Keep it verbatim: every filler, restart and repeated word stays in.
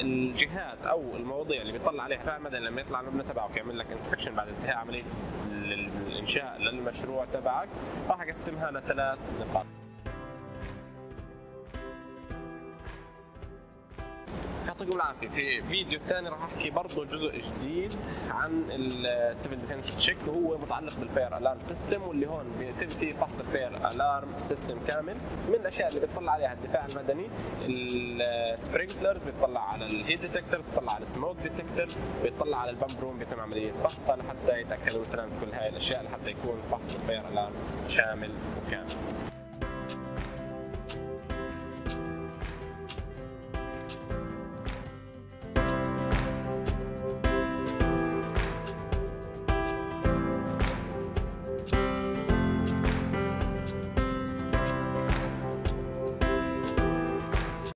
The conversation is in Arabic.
الجهات او المواضيع اللي بيطلع عليها دفاع مدني لما يطلع المبنى تبعه ويعمل لك انسبكشن بعد انتهاء عمليه الانشاء للمشروع تبعك، راح اقسمها لثلاث نقاط. يعطيكم العافيه. في فيديو ثاني راح احكي برضه جزء جديد عن السيفل ديفنس تشيك، وهو متعلق بالفاير الارم سيستم، واللي هون بيتم فيه فحص الفاير الارم سيستم كامل. من الاشياء اللي بيطلع عليها الدفاع المدني السبرينكلرز، بيطلع على الهيت ديتكتورز، بيطلع على السموك ديتكتورز، بيطلع على البامب روم، بيتم عمليه فحصها لحتى يتاكد من سلامه كل هاي الاشياء، لحتى يكون فحص الفاير الارم شامل وكامل.